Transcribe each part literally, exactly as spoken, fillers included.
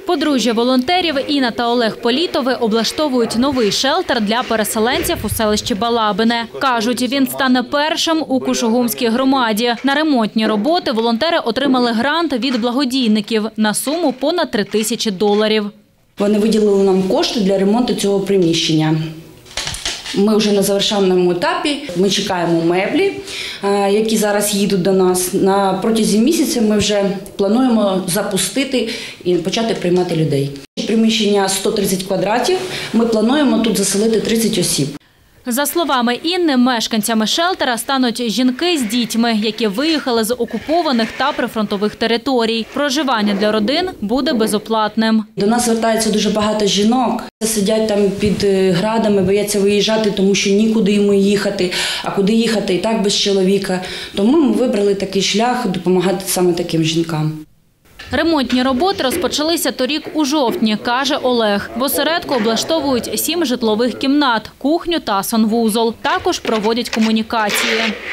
Подружжя волонтерів Інна та Олег Політови облаштовують новий шелтер для переселенців у селищі Балабине. Кажуть, він стане першим у Кушугумській громаді. На ремонтні роботи волонтери отримали грант від благодійників на суму понад три тисячі доларів. Вони виділили нам кошти для ремонту цього приміщення. Ми вже на завершальному етапі, ми чекаємо меблі, які зараз їдуть до нас. На протязі місяця ми вже плануємо запустити і почати приймати людей. Приміщення сто тридцять квадратів, ми плануємо тут заселити тридцять осіб. За словами Інни, мешканцями шелтера стануть жінки з дітьми, які виїхали з окупованих та прифронтових територій. Проживання для родин буде безоплатним. До нас звертається дуже багато жінок. Сидять там під градами, бояться виїжджати, тому що нікуди йому їхати, а куди їхати і так без чоловіка. Тому ми вибрали такий шлях допомагати саме таким жінкам. Ремонтні роботи розпочалися торік у жовтні, каже Олег. В осередку облаштовують сім житлових кімнат, кухню та санвузол. Також проводять комунікації.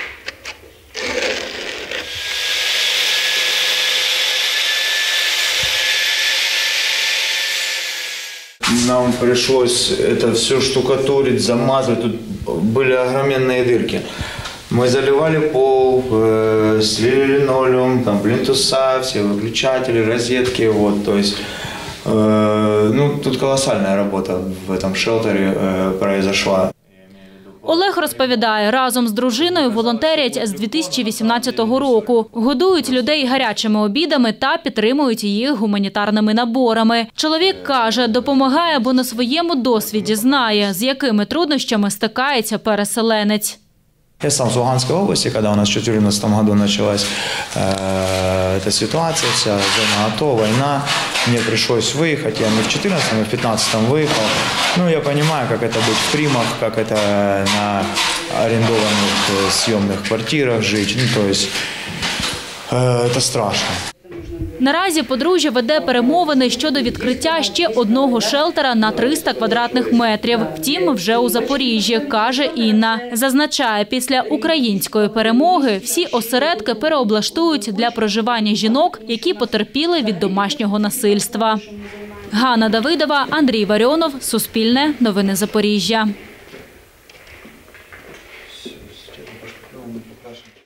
Нам пришлось это все штукатурить, замазывать. Тут были огроменные дырки. Мы заливали пол, э, слили линолеум, там плинтуса, все выключатели, розетки. Вот, то есть, э, ну, тут колоссальная работа в этом шелтере э, произошла. Олег розповідає, разом з дружиною волонтерять з дві тисячі вісімнадцятого року. Годують людей гарячими обідами та підтримують їх гуманітарними наборами. Чоловік каже, допомагає, бо на своєму досвіді знає, з якими труднощами стикається переселенець. Я сам с Луганской области, когда у нас в две тысячи четырнадцатом году началась э, эта ситуация, вся зона АТО, война, мне пришлось выехать. Я не в две тысячи четырнадцатом, а в две тысячи пятнадцатом выехал. Ну, я понимаю, как это быть в Примах, как это на арендованных съемных квартирах жить. Ну, то есть, э, это страшно. Наразі подружжя веде перемовини щодо відкриття ще одного шелтера на триста квадратних метрів. Втім, вже у Запоріжжі, каже Інна. Зазначає, після української перемоги всі осередки переоблаштують для проживання жінок, які потерпіли від домашнього насильства. Ганна Давидова, Андрій Варіонов, Суспільне, Новини Запоріжжя.